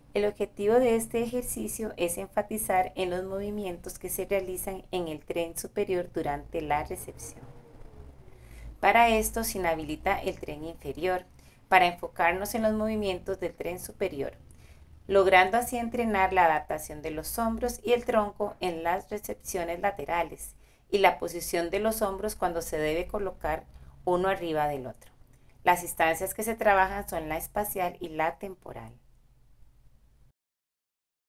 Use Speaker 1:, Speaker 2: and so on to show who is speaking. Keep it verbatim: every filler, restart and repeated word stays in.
Speaker 1: El objetivo de este ejercicio es enfatizar en los movimientos que se realizan en el tren superior durante la recepción. Para esto se inhabilita el tren inferior, para enfocarnos en los movimientos del tren superior, logrando así entrenar la adaptación de los hombros y el tronco en las recepciones laterales y la posición de los hombros cuando se debe colocar uno arriba del otro. Las instancias que se trabajan son la espacial y la temporal.